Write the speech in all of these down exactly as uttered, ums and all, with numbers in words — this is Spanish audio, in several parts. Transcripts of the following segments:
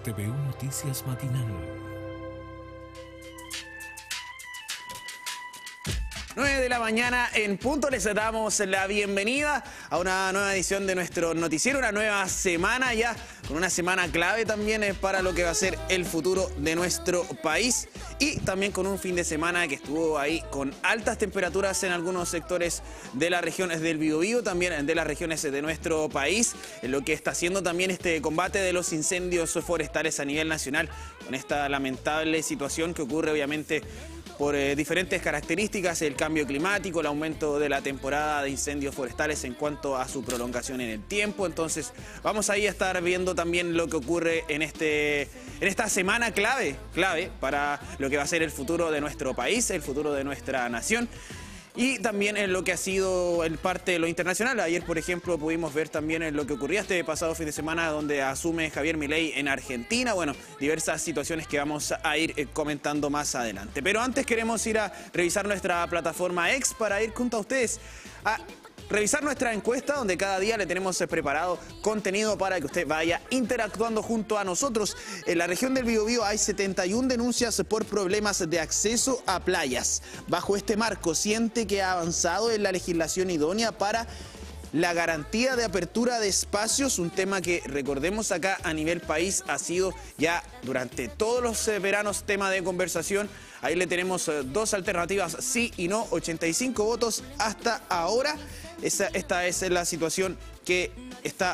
T V U Noticias Matinal. nueve de la mañana en punto, les damos la bienvenida a una nueva edición de nuestro noticiero, una nueva semana ya, con una semana clave también para lo que va a ser el futuro de nuestro país y también con un fin de semana que estuvo ahí con altas temperaturas en algunos sectores de las regiones del Biobío, también de las regiones de nuestro país, en lo que está haciendo también este combate de los incendios forestales a nivel nacional, con esta lamentable situación que ocurre obviamente por eh, diferentes características, el cambio climático, el aumento de la temporada de incendios forestales en cuanto a su prolongación en el tiempo. Entonces vamos ahí a estar viendo también lo que ocurre en, este, en esta semana clave, clave para lo que va a ser el futuro de nuestro país, el futuro de nuestra nación. Y también en lo que ha sido en parte de lo internacional. Ayer, por ejemplo, pudimos ver también en lo que ocurría este pasado fin de semana donde asume Javier Milei en Argentina. Bueno, diversas situaciones que vamos a ir comentando más adelante. Pero antes queremos ir a revisar nuestra plataforma X para ir junto a ustedes a revisar nuestra encuesta, donde cada día le tenemos preparado contenido para que usted vaya interactuando junto a nosotros. En la región del Biobío hay setenta y una denuncias por problemas de acceso a playas. Bajo este marco, siente que ha avanzado en la legislación idónea para la garantía de apertura de espacios, un tema que recordemos acá a nivel país ha sido ya durante todos los veranos tema de conversación. Ahí le tenemos dos alternativas, sí y no, ochenta y cinco votos hasta ahora. Esa, esta es la situación que está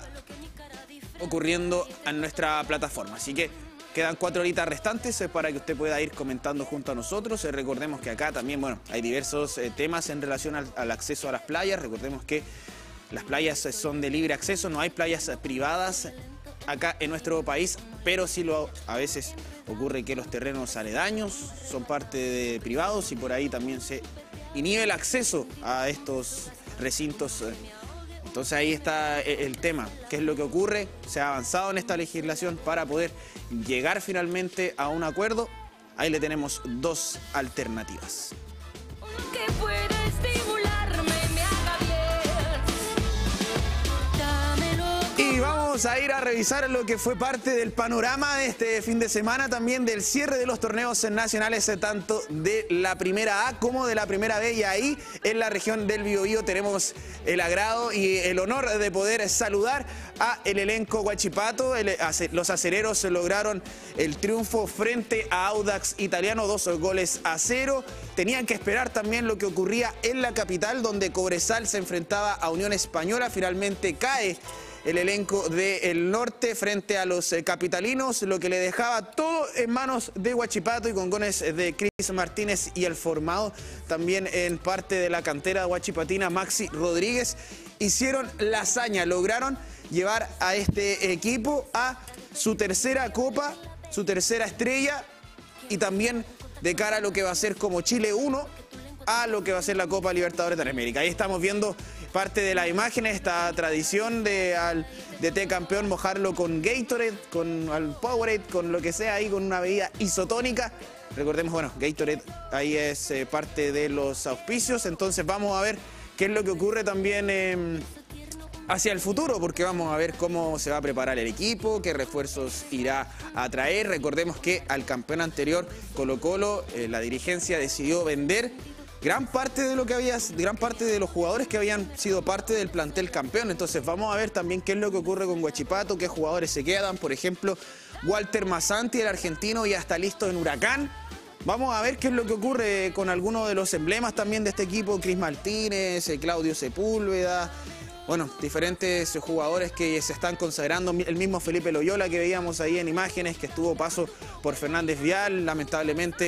ocurriendo en nuestra plataforma. Así que quedan cuatro horitas restantes para que usted pueda ir comentando junto a nosotros. Eh, recordemos que acá también, bueno, hay diversos eh, temas en relación al, al acceso a las playas. Recordemos que las playas son de libre acceso, no hay playas privadas acá en nuestro país, pero sí lo, a veces ocurre que los terrenos aledaños son parte de privados y por ahí también se inhibe el acceso a estos recintos. Entonces ahí está el tema, qué es lo que ocurre. Se ha avanzado en esta legislación para poder llegar finalmente a un acuerdo. Ahí le tenemos dos alternativas. Que puede estimularme, me haga bien. Y vamos a ir a revisar lo que fue parte del panorama de este fin de semana, también del cierre de los torneos nacionales, tanto de la primera A como de la primera B. Y ahí en la región del Biobío tenemos el agrado y el honor de poder saludar a el elenco Huachipato. El, los acereros lograron el triunfo frente a Audax Italiano, dos goles a cero. Tenían que esperar también lo que ocurría en la capital, donde Cobresal se enfrentaba a Unión Española. Finalmente cae el elenco del norte frente a los capitalinos, lo que le dejaba todo en manos de Huachipato y con goles de Cris Martínez y el formado también en parte de la cantera huachipatina Maxi Rodríguez. Hicieron la hazaña, lograron llevar a este equipo a su tercera copa, su tercera estrella y también de cara a lo que va a ser como Chile uno a lo que va a ser la Copa Libertadores de América. Ahí estamos viendo parte de las imágenes, esta tradición de al D T campeón mojarlo con Gatorade, con al Powerade, con lo que sea ahí, con una bebida isotónica. Recordemos, bueno, Gatorade ahí es eh, parte de los auspicios, entonces vamos a ver qué es lo que ocurre también eh, hacia el futuro, porque vamos a ver cómo se va a preparar el equipo, qué refuerzos irá a traer. Recordemos que al campeón anterior, Colo-Colo, eh, la dirigencia decidió vender gran parte de lo que había, gran parte de los jugadores que habían sido parte del plantel campeón. Entonces vamos a ver también qué es lo que ocurre con Huachipato, qué jugadores se quedan. Por ejemplo, Walter Masanti, el argentino, ya está listo en Huracán. Vamos a ver qué es lo que ocurre con algunos de los emblemas también de este equipo, Cris Martínez, Claudio Sepúlveda. Bueno, diferentes jugadores que se están consagrando, el mismo Felipe Loyola que veíamos ahí en imágenes, que estuvo paso por Fernández Vial, lamentablemente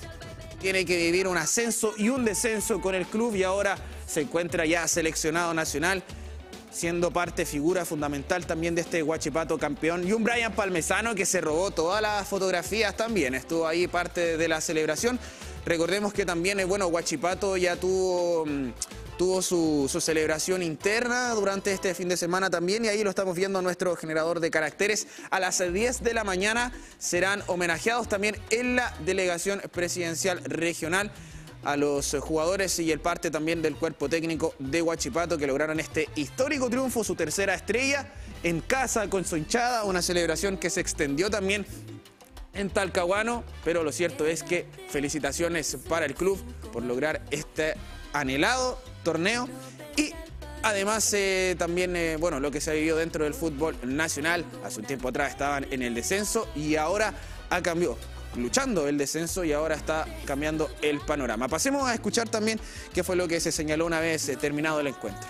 tiene que vivir un ascenso y un descenso con el club y ahora se encuentra ya seleccionado nacional, siendo parte, figura fundamental también de este Huachipato campeón. Y un Brian Palmesano que se robó todas las fotografías también, estuvo ahí parte de la celebración. Recordemos que también, bueno, Huachipato ya tuvo... Tuvo su, su celebración interna durante este fin de semana también y ahí lo estamos viendo a nuestro generador de caracteres. A las diez de la mañana serán homenajeados también en la delegación presidencial regional a los jugadores y el parte también del cuerpo técnico de Huachipato que lograron este histórico triunfo, su tercera estrella en casa con su hinchada, una celebración que se extendió también en Talcahuano, pero lo cierto es que felicitaciones para el club por lograr este anhelado torneo y además eh, también eh, bueno, lo que se ha vivido dentro del fútbol nacional. Hace un tiempo atrás estaban en el descenso y ahora ha cambiado, luchando el descenso y ahora está cambiando el panorama. Pasemos a escuchar también qué fue lo que se señaló una vez eh, terminado el encuentro.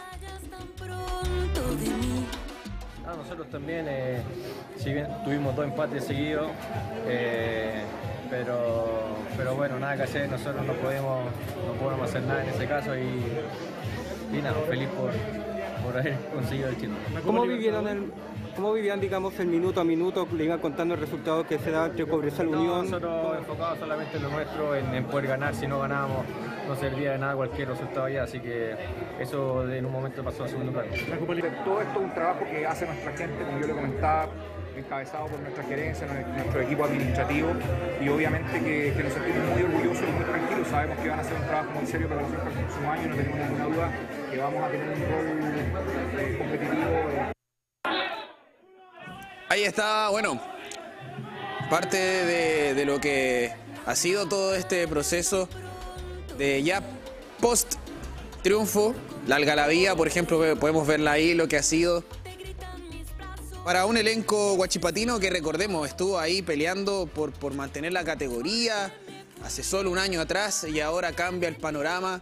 Ah, nosotros también, eh, si bien tuvimos dos empates seguidos, eh, pero, pero bueno, nada que hacer, nosotros no podemos, no podemos hacer nada en ese caso y, y nada, feliz por, por haber conseguido el título. ¿Cómo vivieron, el, ¿Cómo vivían, digamos, el minuto a minuto? Le iban contando el resultado que se da entre Cobresal no, Unión. Nosotros enfocados solamente en lo nuestro, en, en poder ganar. Si no ganábamos, no servía de nada cualquier resultado ya, así que eso en un momento pasó a segundo plano. Todo esto es un trabajo que hace nuestra gente, como yo le comentaba, encabezado por nuestra gerencia, nuestro equipo administrativo, y obviamente que, que nos sentimos muy orgullosos y muy tranquilos. Sabemos que van a hacer un trabajo muy serio para los próximos años, no tenemos ninguna duda que vamos a tener un rol eh, competitivo. Eh. Ahí está, bueno, parte de, de lo que ha sido todo este proceso de ya post triunfo, la algarabía, por ejemplo, podemos verla ahí, lo que ha sido para un elenco guachipatino que, recordemos, estuvo ahí peleando por, por mantener la categoría hace solo un año atrás y ahora cambia el panorama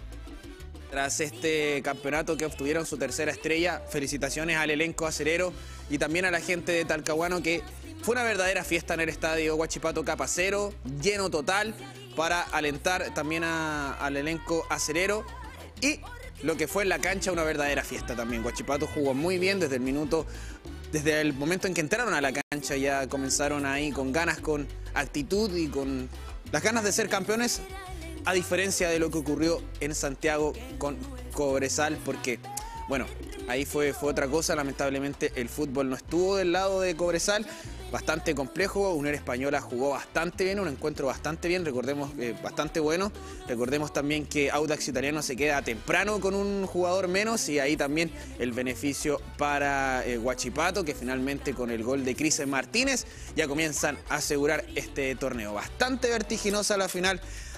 tras este campeonato que obtuvieron su tercera estrella. Felicitaciones al elenco acerero y también a la gente de Talcahuano, que fue una verdadera fiesta en el estadio Huachipato Capacero, lleno total, para alentar también a, al elenco acerero. Y lo que fue en la cancha, una verdadera fiesta también. Huachipato jugó muy bien desde el minuto, desde el momento en que entraron a la cancha, ya comenzaron ahí con ganas, con actitud y con las ganas de ser campeones, a diferencia de lo que ocurrió en Santiago con Cobresal, porque, bueno, ahí fue, fue otra cosa. Lamentablemente el fútbol no estuvo del lado de Cobresal. Bastante complejo, Unión Española jugó bastante bien, un encuentro bastante bien, recordemos, eh, bastante bueno. Recordemos también que Audax Italiano se queda temprano con un jugador menos y ahí también el beneficio para eh, Huachipato, que finalmente con el gol de Cris Martínez ya comienzan a asegurar este torneo. Bastante vertiginosa la final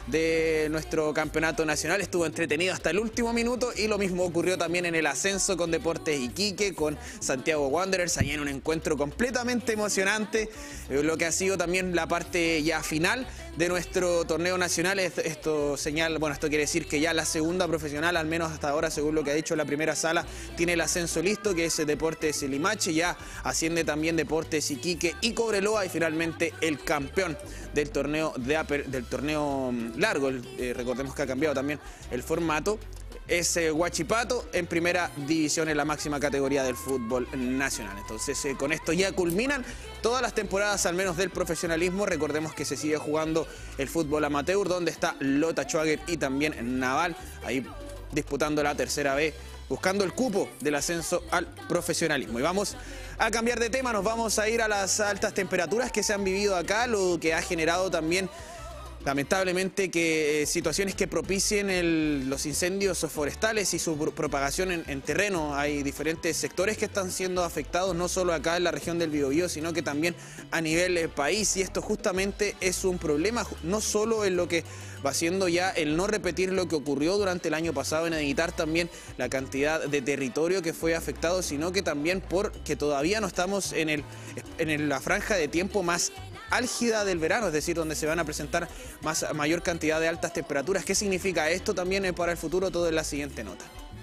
de nuestro campeonato nacional, estuvo entretenido hasta el último minuto y lo mismo ocurrió también en el ascenso con Deportes Iquique, con Santiago Wanderers, allá en un encuentro completamente emocionante, eh, lo que ha sido también la parte ya final de nuestro torneo nacional. Esto, esto señal, bueno, esto quiere decir que ya la segunda profesional, al menos hasta ahora, según lo que ha dicho la primera sala, tiene el ascenso listo, que es Deportes Limache, ya asciende también Deportes Iquique y Cobreloa, y finalmente el campeón del torneo de Aper, del torneo largo, eh, recordemos que ha cambiado también el formato, es eh, Huachipato en primera división, en la máxima categoría del fútbol nacional. Entonces eh, con esto ya culminan todas las temporadas, al menos del profesionalismo. Recordemos que se sigue jugando el fútbol amateur, donde está Lota Schwager y también Naval ahí disputando la tercera B, buscando el cupo del ascenso al profesionalismo. Y vamos a cambiar de tema, nos vamos a ir a las altas temperaturas que se han vivido acá, lo que ha generado también, lamentablemente, que eh, situaciones que propicien el, los incendios forestales y su propagación en, en terreno. Hay diferentes sectores que están siendo afectados, no solo acá en la región del Biobío, sino que también a nivel eh, país. Y esto justamente es un problema, no solo en lo que va siendo ya el no repetir lo que ocurrió durante el año pasado, en evitar también la cantidad de territorio que fue afectado, sino que también porque todavía no estamos en, el, en la franja de tiempo más álgida del verano, es decir, donde se van a presentar más, mayor cantidad de altas temperaturas. ¿Qué significa esto también para el futuro? Todo en la siguiente nota.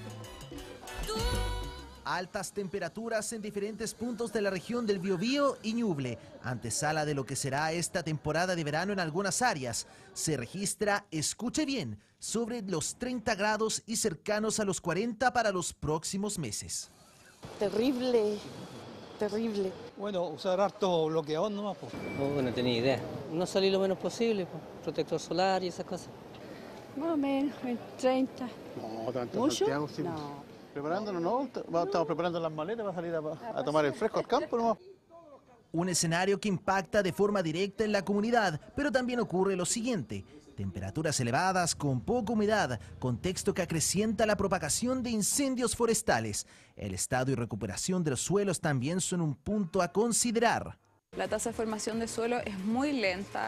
Altas temperaturas en diferentes puntos de la región del Biobío y Ñuble, antesala de lo que será esta temporada de verano en algunas áreas. Se registra, escuche bien, sobre los treinta grados y cercanos a los cuarenta para los próximos meses. Terrible. Terrible. Bueno, usar harto bloqueador nomás, pues. Oh, no tenía idea. No salir lo menos posible, pues. Protector solar y esas cosas. Más o menos, treinta. No, tanto. ¿Mucho? Santiago, sí. No. Preparándonos, ¿no? Estamos preparando las maletas para salir a, a tomar el fresco al campo nomás. Un escenario que impacta de forma directa en la comunidad, pero también ocurre lo siguiente. Temperaturas elevadas con poca humedad, contexto que acrecienta la propagación de incendios forestales. El estado y recuperación de los suelos también son un punto a considerar. La tasa de formación de suelo es muy lenta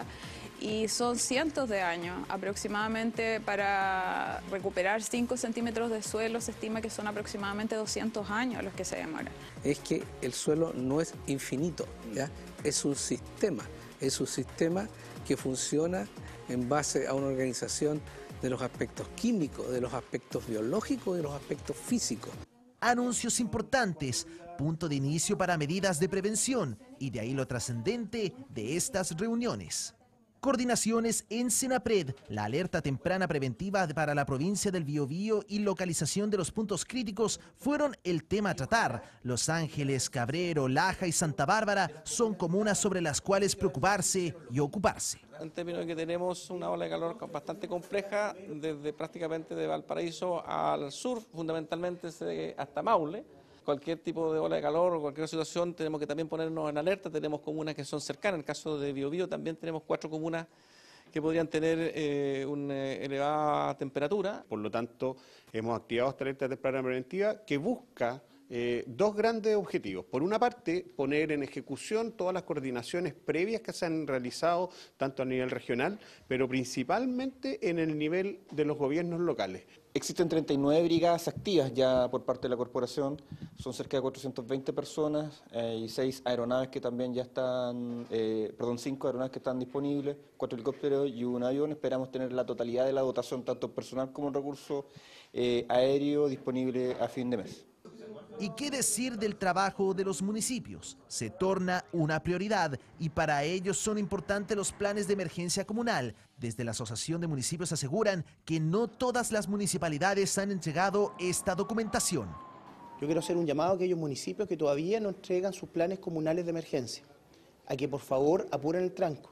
y son cientos de años. Aproximadamente para recuperar cinco centímetros de suelo se estima que son aproximadamente doscientos años los que se demoran. Es que el suelo no es infinito, ¿ya? Es un sistema, es un sistema que funciona en base a una organización de los aspectos químicos, de los aspectos biológicos y de los aspectos físicos. Anuncios importantes, punto de inicio para medidas de prevención y de ahí lo trascendente de estas reuniones. Coordinaciones en Senapred, la alerta temprana preventiva para la provincia del Biobío y localización de los puntos críticos fueron el tema a tratar. Los Ángeles, Cabrero, Laja y Santa Bárbara son comunas sobre las cuales preocuparse y ocuparse. En términos de que tenemos una ola de calor bastante compleja desde prácticamente de Valparaíso al sur, fundamentalmente hasta Maule. Cualquier tipo de ola de calor o cualquier situación tenemos que también ponernos en alerta. Tenemos comunas que son cercanas, en el caso de Biobío también tenemos cuatro comunas que podrían tener eh, una elevada temperatura. Por lo tanto, hemos activado esta alerta temprana preventiva que busca eh, dos grandes objetivos. Por una parte, poner en ejecución todas las coordinaciones previas que se han realizado tanto a nivel regional, pero principalmente en el nivel de los gobiernos locales. Existen treinta y nueve brigadas activas ya por parte de la corporación, son cerca de cuatrocientas veinte personas eh, y seis aeronaves que también ya están, eh, perdón, cinco aeronaves que están disponibles, cuatro helicópteros y un avión. Esperamos tener la totalidad de la dotación, tanto personal como recurso eh, aéreo, disponible a fin de mes. ¿Y qué decir del trabajo de los municipios? Se torna una prioridad y para ellos son importantes los planes de emergencia comunal. Desde la Asociación de Municipios aseguran que no todas las municipalidades han entregado esta documentación. Yo quiero hacer un llamado a aquellos municipios que todavía no entregan sus planes comunales de emergencia, a que por favor apuren el tranco.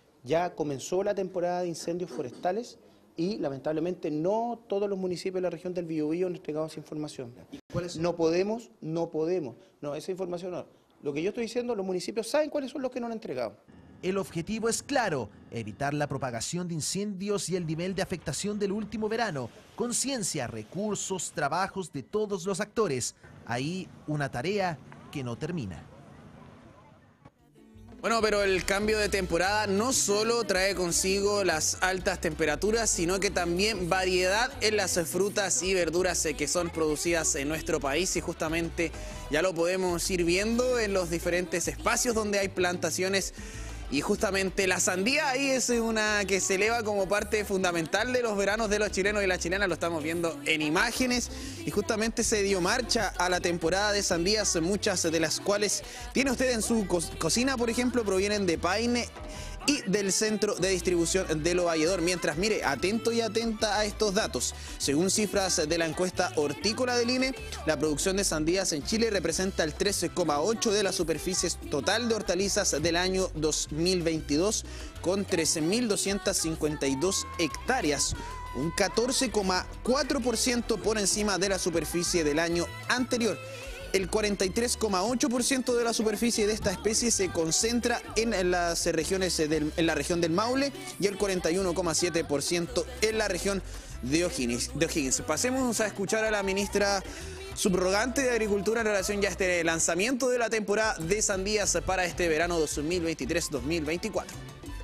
Ya comenzó la temporada de incendios forestales y lamentablemente no todos los municipios de la región del Biobío han entregado esa información. No podemos, no podemos, no, esa información no. Lo que yo estoy diciendo, los municipios saben cuáles son los que no han entregado. El objetivo es claro, evitar la propagación de incendios y el nivel de afectación del último verano. Conciencia, recursos, trabajos de todos los actores. Ahí una tarea que no termina. Bueno, pero el cambio de temporada no solo trae consigo las altas temperaturas, sino que también variedad en las frutas y verduras que son producidas en nuestro país y justamente ya lo podemos ir viendo en los diferentes espacios donde hay plantaciones. Y justamente la sandía ahí es una que se eleva como parte fundamental de los veranos de los chilenos y las chilenas, lo estamos viendo en imágenes. Y justamente se dio marcha a la temporada de sandías, muchas de las cuales tiene usted en su co cocina, por ejemplo, provienen de Paine y del centro de distribución de Lo Valledor. Mientras, mire, atento y atenta a estos datos. Según cifras de la encuesta hortícola del I N E, la producción de sandías en Chile representa el trece coma ocho por ciento de la superficie total de hortalizas del año dos mil veintidós, con trece mil doscientas cincuenta y dos hectáreas, un catorce coma cuatro por ciento por encima de la superficie del año anterior. El cuarenta y tres coma ocho por ciento de la superficie de esta especie se concentra en las regiones del, en la región del Maule y el cuarenta y uno coma siete por ciento en la región de O'Higgins. de O'Higgins. Pasemos a escuchar a la ministra subrogante de Agricultura en relación ya a este lanzamiento de la temporada de sandías para este verano dos mil veintitrés dos mil veinticuatro.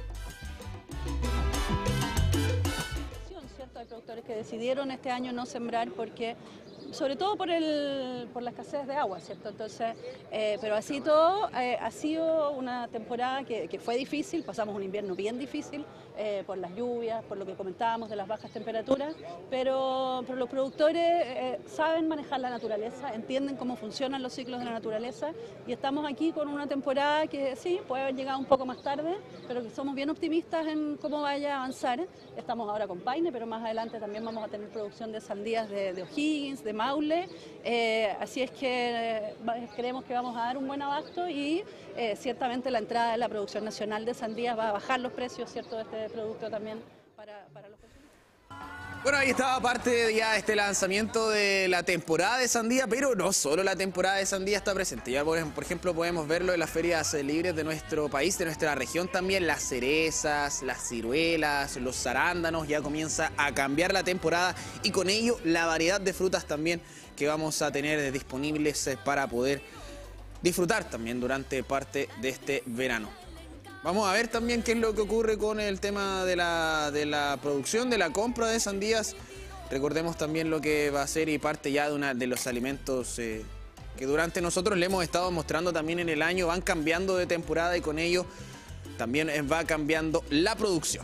Hay productores que decidieron este año no sembrar porque, sobre todo por, el, por la escasez de agua, ¿cierto? Entonces, eh, pero así todo, eh, ha sido una temporada que, que fue difícil, pasamos un invierno bien difícil eh, por las lluvias, por lo que comentábamos de las bajas temperaturas, pero, pero los productores eh, saben manejar la naturaleza, entienden cómo funcionan los ciclos de la naturaleza y estamos aquí con una temporada que sí, puede haber llegado un poco más tarde, pero que somos bien optimistas en cómo vaya a avanzar. Estamos ahora con Paine, pero más adelante también vamos a tener producción de sandías de, de O'Higgins, de Maule, eh, así es que eh, creemos que vamos a dar un buen abasto y eh, ciertamente la entrada de la producción nacional de sandías va a bajar los precios, ¿cierto?, de este producto también para, para los consumidores. Bueno, ahí estaba parte de ya este lanzamiento de la temporada de sandía, pero no solo la temporada de sandía está presente. Ya por, por ejemplo podemos verlo en las ferias libres de nuestro país, de nuestra región también. Las cerezas, las ciruelas, los arándanos, ya comienza a cambiar la temporada y con ello la variedad de frutas también que vamos a tener disponibles para poder disfrutar también durante parte de este verano. Vamos a ver también qué es lo que ocurre con el tema de la, de la producción, de la compra de sandías. Recordemos también lo que va a ser y parte ya de, una, de los alimentos eh, que durante nosotros le hemos estado mostrando también en el año. Van cambiando de temporada y con ello también va cambiando la producción.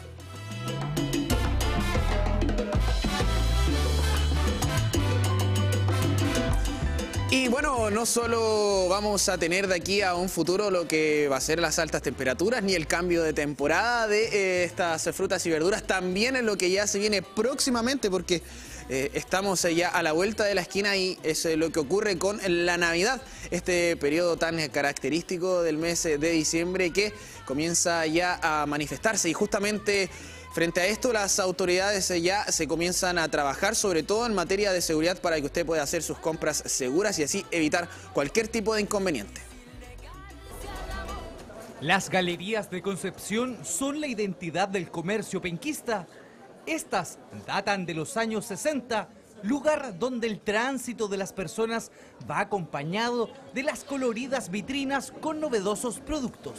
Y bueno, no solo vamos a tener de aquí a un futuro lo que va a ser las altas temperaturas ni el cambio de temporada de eh, estas frutas y verduras, también en lo que ya se viene próximamente, porque eh, estamos ya a la vuelta de la esquina y es eh, lo que ocurre con la Navidad, este periodo tan característico del mes de diciembre que comienza ya a manifestarse y justamente frente a esto, las autoridades ya se comienzan a trabajar, sobre todo en materia de seguridad, para que usted pueda hacer sus compras seguras y así evitar cualquier tipo de inconveniente. Las galerías de Concepción son la identidad del comercio penquista. Estas datan de los años sesenta, lugar donde el tránsito de las personas va acompañado de las coloridas vitrinas con novedosos productos.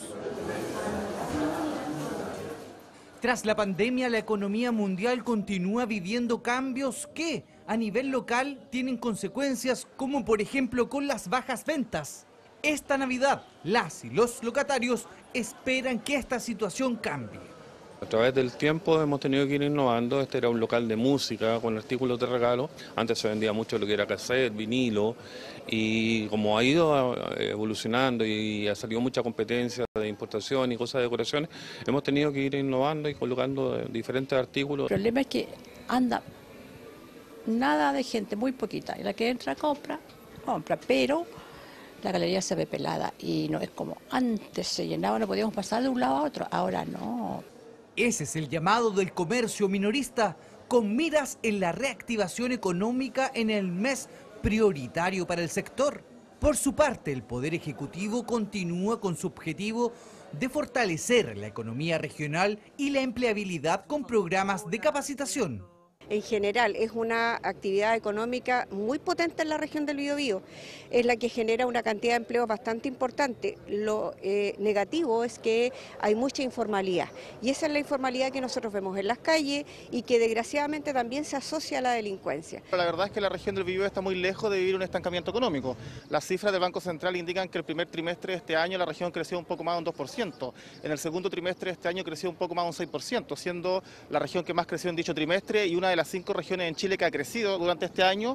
Tras la pandemia, la economía mundial continúa viviendo cambios que, a nivel local, tienen consecuencias como, por ejemplo, con las bajas ventas. Esta Navidad, las y los locatarios esperan que esta situación cambie. A través del tiempo hemos tenido que ir innovando. Este era un local de música con artículos de regalo. Antes se vendía mucho lo que era cassette, vinilo, y como ha ido evolucionando y ha salido mucha competencia de importación y cosas de decoraciones, hemos tenido que ir innovando y colocando diferentes artículos. El problema es que anda nada de gente, muy poquita, y la que entra compra, compra, pero la galería se ve pelada y no es como antes se llenaba, no podíamos pasar de un lado a otro, ahora no. Ese es el llamado del comercio minorista, con miras en la reactivación económica en el mes prioritario para el sector. Por su parte, el Poder Ejecutivo continúa con su objetivo de fortalecer la economía regional y la empleabilidad con programas de capacitación. En general es una actividad económica muy potente en la región del Biobío, es la que genera una cantidad de empleos bastante importante. Lo eh, negativo es que hay mucha informalidad y esa es la informalidad que nosotros vemos en las calles y que desgraciadamente también se asocia a la delincuencia. La verdad es que la región del Biobío está muy lejos de vivir un estancamiento económico. Las cifras del Banco Central indican que el primer trimestre de este año la región creció un poco más de un dos por ciento, en el segundo trimestre de este año creció un poco más de un seis por ciento, siendo la región que más creció en dicho trimestre y una de las cinco regiones en Chile que ha crecido durante este año.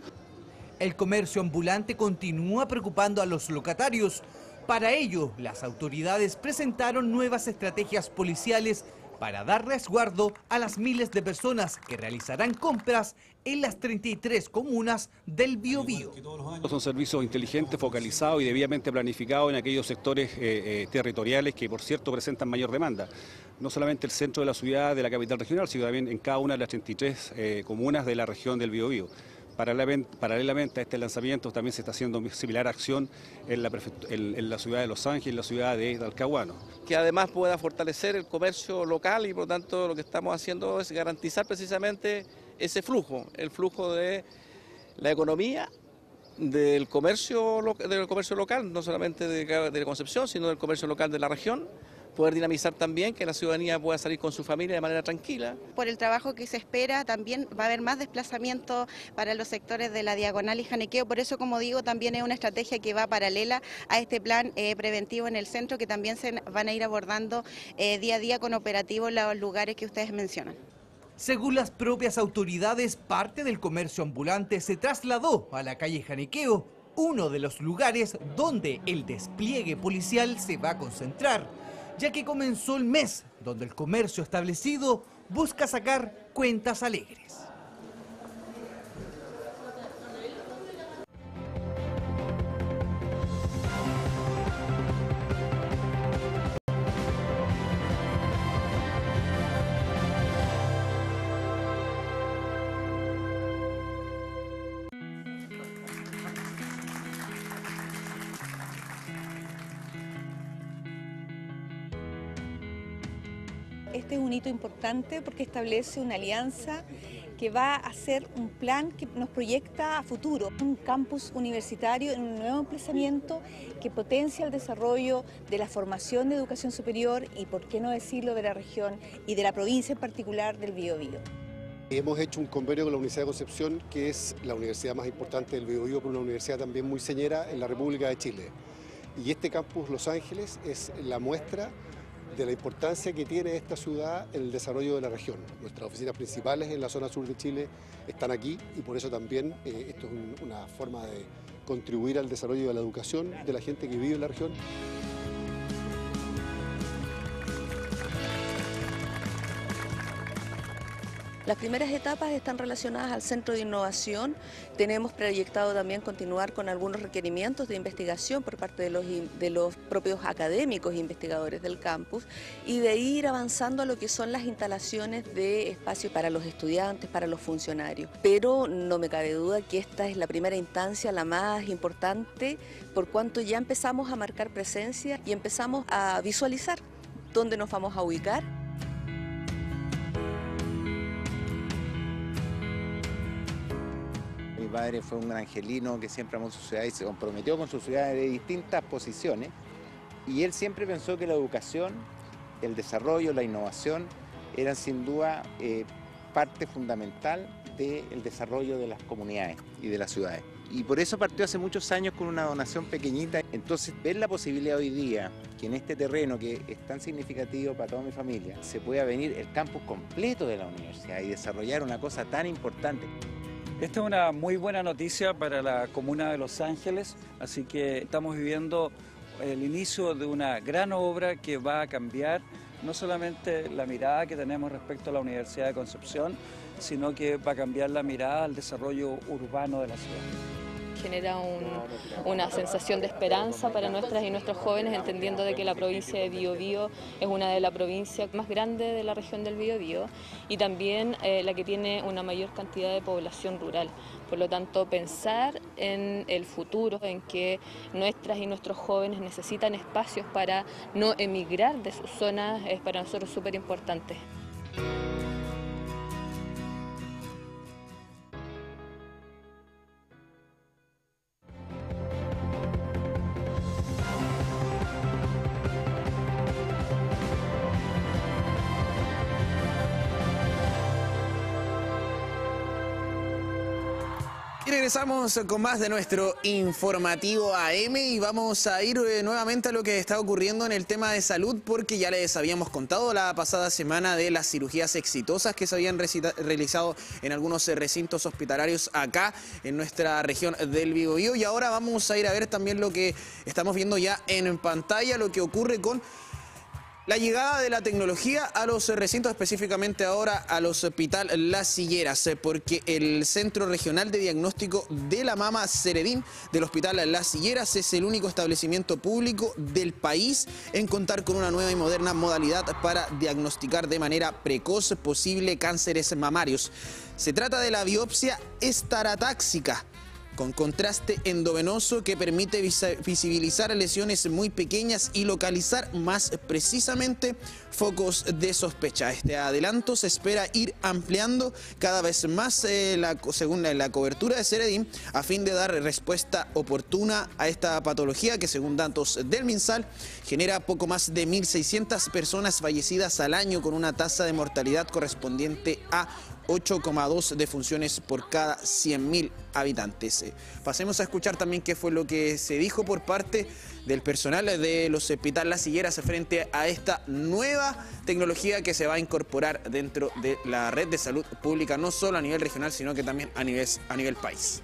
El comercio ambulante continúa preocupando a los locatarios. Para ello, las autoridades presentaron nuevas estrategias policiales para dar resguardo a las miles de personas que realizarán compras en las treinta y tres comunas del Biobío. Son servicios inteligentes, focalizados y debidamente planificados en aquellos sectores eh, eh, territoriales que, por cierto, presentan mayor demanda. No solamente el centro de la ciudad, de la capital regional, sino también en cada una de las treinta y tres eh, comunas de la región del Biobío. Paralelamente, paralelamente a este lanzamiento también se está haciendo similar acción en la, en, en la ciudad de Los Ángeles y en la ciudad de Talcahuano. Que además pueda fortalecer el comercio local y por lo tanto lo que estamos haciendo es garantizar precisamente ese flujo, el flujo de la economía, del comercio, del comercio local, no solamente de, de Concepción, sino del comercio local de la región. Poder dinamizar también que la ciudadanía pueda salir con su familia de manera tranquila. Por el trabajo que se espera también va a haber más desplazamiento para los sectores de la Diagonal y Janequeo, por eso como digo también es una estrategia que va paralela a este plan eh, preventivo en el centro que también se van a ir abordando eh, día a día con operativos en los lugares que ustedes mencionan. Según las propias autoridades, parte del comercio ambulante se trasladó a la calle Janequeo, uno de los lugares donde el despliegue policial se va a concentrar, ya que comenzó el mes donde el comercio establecido busca sacar cuentas alegres. Este es un hito importante porque establece una alianza que va a ser un plan que nos proyecta a futuro. Un campus universitario en un nuevo emplazamiento que potencia el desarrollo de la formación de educación superior y, por qué no decirlo, de la región y de la provincia en particular del Biobío. Hemos hecho un convenio con la Universidad de Concepción, que es la universidad más importante del Biobío, pero una universidad también muy señera en la República de Chile. Y este campus Los Ángeles es la muestra de la importancia que tiene esta ciudad en el desarrollo de la región. Nuestras oficinas principales en la zona sur de Chile están aquí y por eso también eh, esto es un, una forma de contribuir al desarrollo de la educación de la gente que vive en la región. Las primeras etapas están relacionadas al centro de innovación. Tenemos proyectado también continuar con algunos requerimientos de investigación por parte de los, de los propios académicos e investigadores del campus y de ir avanzando a lo que son las instalaciones de espacio para los estudiantes, para los funcionarios. Pero no me cabe duda que esta es la primera instancia, la más importante, por cuanto ya empezamos a marcar presencia y empezamos a visualizar dónde nos vamos a ubicar. Mi padre fue un angelino que siempre amó su ciudad y se comprometió con su ciudad de distintas posiciones. Y él siempre pensó que la educación, el desarrollo, la innovación eran sin duda eh, parte fundamental del desarrollo de las comunidades y de las ciudades. Y por eso partió hace muchos años con una donación pequeñita. Entonces, ver la posibilidad hoy día que en este terreno que es tan significativo para toda mi familia, se pueda venir el campus completo de la universidad y desarrollar una cosa tan importante. Esta es una muy buena noticia para la comuna de Los Ángeles, así que estamos viviendo el inicio de una gran obra que va a cambiar no solamente la mirada que tenemos respecto a la Universidad de Concepción, sino que va a cambiar la mirada al desarrollo urbano de la ciudad. Genera un, una sensación de esperanza para nuestras y nuestros jóvenes, entendiendo de que la provincia de Biobío es una de las provincias más grandes de la región del Biobío y también eh, la que tiene una mayor cantidad de población rural. Por lo tanto, pensar en el futuro, en que nuestras y nuestros jóvenes necesitan espacios para no emigrar de sus zonas, es para nosotros súper importante. Y regresamos con más de nuestro informativo A M y vamos a ir eh, nuevamente a lo que está ocurriendo en el tema de salud, porque ya les habíamos contado la pasada semana de las cirugías exitosas que se habían realizado en algunos recintos hospitalarios acá en nuestra región del Biobío, y ahora vamos a ir a ver también lo que estamos viendo ya en pantalla, lo que ocurre con la llegada de la tecnología a los recintos, específicamente ahora a los Hospital Las Higueras, porque el Centro Regional de Diagnóstico de la Mama Ceredín del Hospital Las Higueras es el único establecimiento público del país en contar con una nueva y moderna modalidad para diagnosticar de manera precoz posible cánceres mamarios. Se trata de la biopsia estaratáxica, con contraste endovenoso que permite visibilizar lesiones muy pequeñas y localizar más precisamente focos de sospecha. Este adelanto se espera ir ampliando cada vez más eh, la, según la, la cobertura de Ceredín, a fin de dar respuesta oportuna a esta patología que, según datos del MinSal, genera poco más de mil seiscientas personas fallecidas al año, con una tasa de mortalidad correspondiente a ocho coma dos defunciones por cada cien mil habitantes. Pasemos a escuchar también qué fue lo que se dijo por parte del personal de los Hospital Las Higueras frente a esta nueva tecnología que se va a incorporar dentro de la red de salud pública, no solo a nivel regional, sino que también a nivel, a nivel país.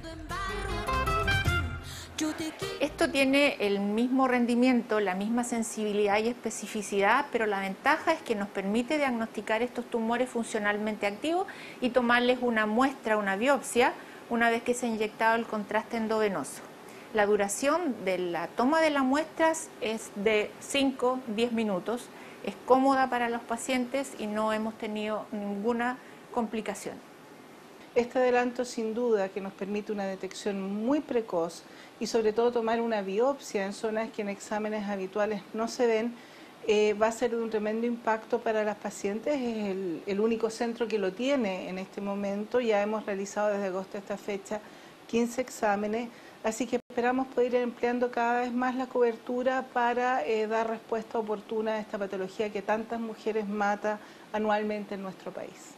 Esto tiene el mismo rendimiento, la misma sensibilidad y especificidad, pero la ventaja es que nos permite diagnosticar estos tumores funcionalmente activos y tomarles una muestra, una biopsia, una vez que se ha inyectado el contraste endovenoso. La duración de la toma de las muestras es de cinco a diez minutos, es cómoda para los pacientes y no hemos tenido ninguna complicación. Este adelanto sin duda que nos permite una detección muy precoz y sobre todo tomar una biopsia en zonas que en exámenes habituales no se ven, eh, va a ser de un tremendo impacto para las pacientes. Es el, el único centro que lo tiene en este momento. Ya hemos realizado desde agosto a esta fecha quince exámenes, así que esperamos poder ir empleando cada vez más la cobertura para eh, dar respuesta oportuna a esta patología que tantas mujeres mata anualmente en nuestro país.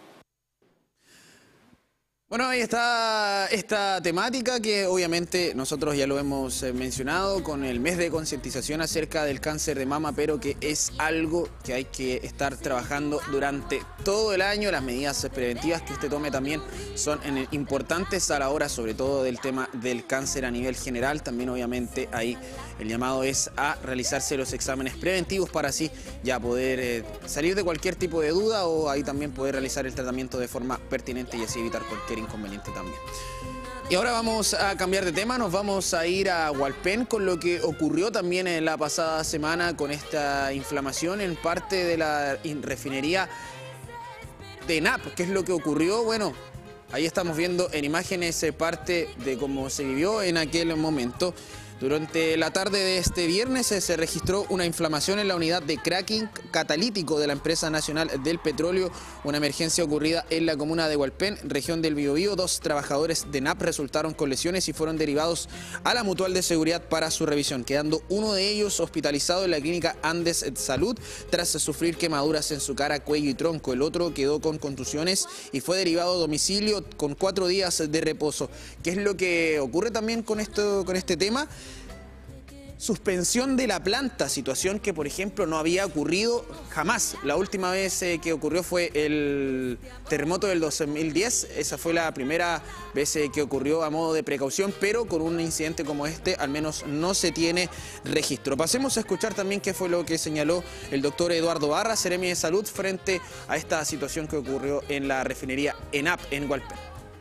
Bueno, ahí está esta temática que obviamente nosotros ya lo hemos mencionado con el mes de concientización acerca del cáncer de mama, pero que es algo que hay que estar trabajando durante todo el año. Las medidas preventivas que usted tome también son importantes a la hora, sobre todo del tema del cáncer a nivel general. También obviamente ahí el llamado es a realizarse los exámenes preventivos para así ya poder eh, salir de cualquier tipo de duda o ahí también poder realizar el tratamiento de forma pertinente y así evitar cualquier inconveniente también. Y ahora vamos a cambiar de tema, nos vamos a ir a Hualpén con lo que ocurrió también en la pasada semana con esta inflamación en parte de la refinería de ENAP. ¿Qué es lo que ocurrió? Bueno, ahí estamos viendo en imágenes parte de cómo se vivió en aquel momento. Durante la tarde de este viernes se registró una inflamación en la unidad de cracking catalítico de la Empresa Nacional del Petróleo, una emergencia ocurrida en la comuna de Hualpén, región del Biobío. Dos trabajadores de ENAP resultaron con lesiones y fueron derivados a la Mutual de Seguridad para su revisión, quedando uno de ellos hospitalizado en la clínica Andes Salud tras sufrir quemaduras en su cara, cuello y tronco. El otro quedó con contusiones y fue derivado a domicilio con cuatro días de reposo. ¿Qué es lo que ocurre también con esto, con este tema? Suspensión de la planta, situación que por ejemplo no había ocurrido jamás. La última vez eh, que ocurrió fue el terremoto del dos mil diez, esa fue la primera vez eh, que ocurrió a modo de precaución, pero con un incidente como este al menos no se tiene registro. Pasemos a escuchar también qué fue lo que señaló el doctor Eduardo Barra, Seremi de Salud, frente a esta situación que ocurrió en la refinería ENAP en Hualpén.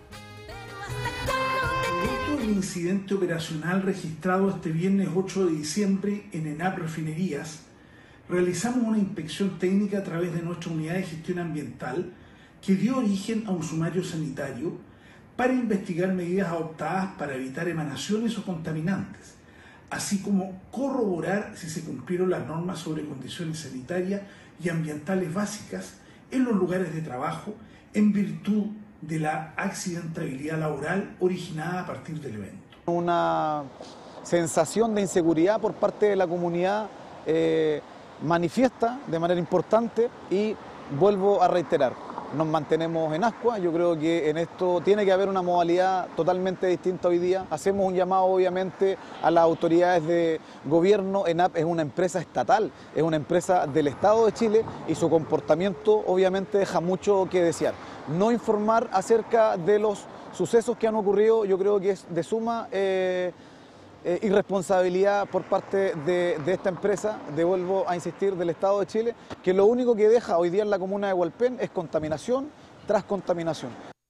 El incidente operacional registrado este viernes ocho de diciembre en ENAP Refinerías, realizamos una inspección técnica a través de nuestra unidad de gestión ambiental que dio origen a un sumario sanitario para investigar medidas adoptadas para evitar emanaciones o contaminantes, así como corroborar si se cumplieron las normas sobre condiciones sanitarias y ambientales básicas en los lugares de trabajo en virtud de la accidentabilidad laboral originada a partir del evento. Una sensación de inseguridad por parte de la comunidad eh, manifiesta de manera importante y vuelvo a reiterar, nos mantenemos en ascua. Yo creo que en esto tiene que haber una modalidad totalmente distinta hoy día. Hacemos un llamado obviamente a las autoridades de gobierno. ENAP es una empresa estatal, es una empresa del Estado de Chile y su comportamiento obviamente deja mucho que desear. No informar acerca de los sucesos que han ocurrido yo creo que es de suma eh, eh, irresponsabilidad por parte de, de esta empresa, devuelvo a insistir, del Estado de Chile, que lo único que deja hoy día en la comuna de Hualpén es contaminación tras contaminación.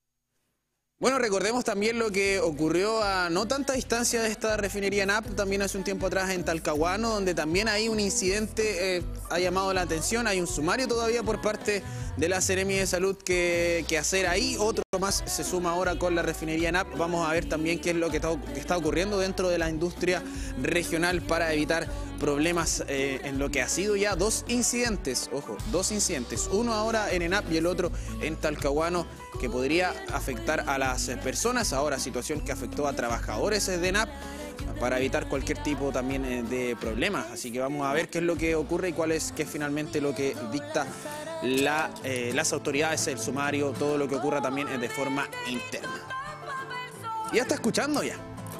Bueno, recordemos también lo que ocurrió a no tanta distancia de esta refinería ENAP, también hace un tiempo atrás en Talcahuano, donde también hay un incidente, eh, ha llamado la atención, hay un sumario todavía por parte de la Seremi de Salud que, que hacer ahí, otro más se suma ahora con la refinería ENAP. Vamos a ver también qué es lo que está, que está ocurriendo dentro de la industria regional para evitar problemas eh, en lo que ha sido ya dos incidentes, ojo, dos incidentes, uno ahora en ENAP y el otro en Talcahuano, que podría afectar a las personas, ahora situación que afectó a trabajadores de ENAP, para evitar cualquier tipo también de problemas. Así que vamos a ver qué es lo que ocurre y cuál es, qué es finalmente lo que dicta la, eh, las autoridades, el sumario, todo lo que ocurra también de forma interna. Ya está escuchando ya.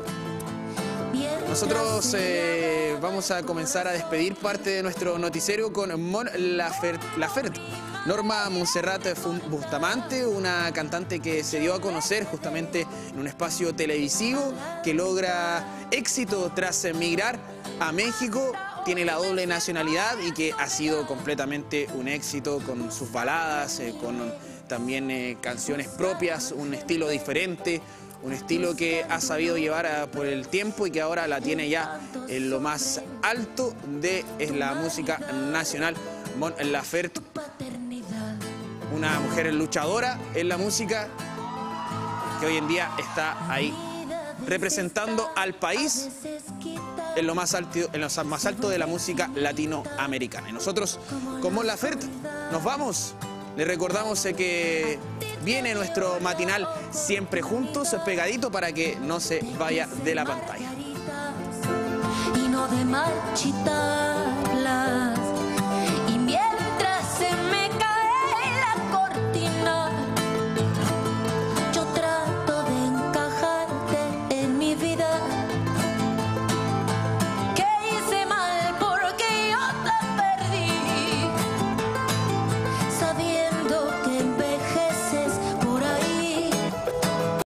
Nosotros eh, vamos a comenzar a despedir parte de nuestro noticiero con Mon Laferte. Norma Montserrat Bustamante, una cantante que se dio a conocer justamente en un espacio televisivo, que logra éxito tras emigrar a México, tiene la doble nacionalidad y que ha sido completamente un éxito con sus baladas, eh, con también eh, canciones propias, un estilo diferente, un estilo que ha sabido llevar a, por el tiempo y que ahora la tiene ya en lo más alto de es la música nacional. Mon Laferte, una mujer luchadora en la música que hoy en día está ahí representando al país en lo más alto, en lo más alto de la música latinoamericana. Y nosotros, con Mon Laferte, nos vamos. Les recordamos que viene nuestro matinal Siempre Juntos, pegadito para que no se vaya de la pantalla. Y no de marchitar.